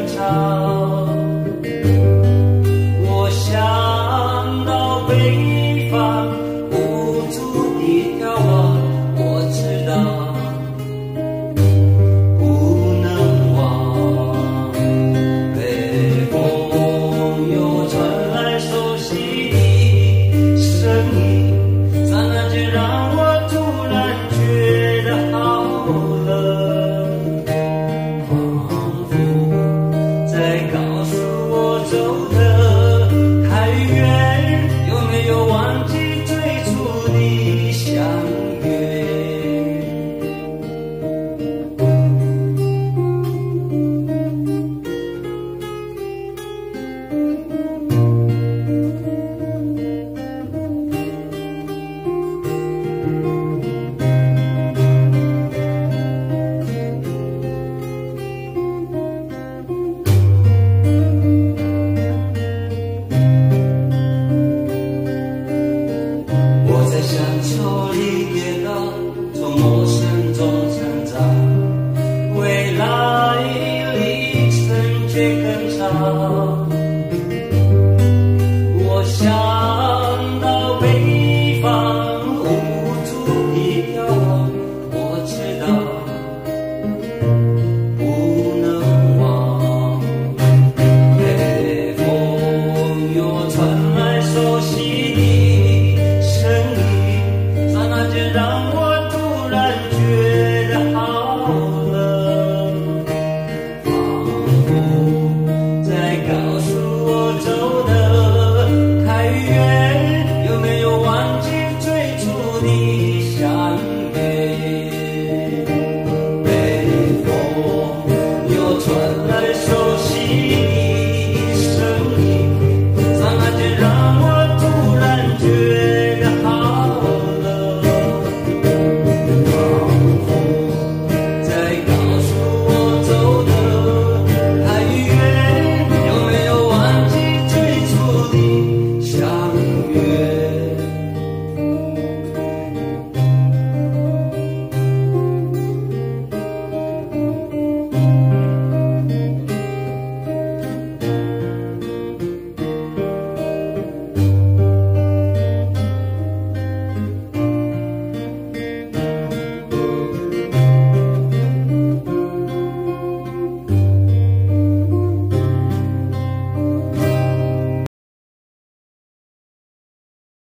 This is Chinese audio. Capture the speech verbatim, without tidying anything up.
长。我想到北方无助的眺望，我知道不能忘。北风又传来熟悉的声音，刹那间让我突然觉得好冷，仿佛在告诉我走得太远，有没有忘记最初的相约？我在乡愁里跌倒，从陌生中成长，未来历程却更长。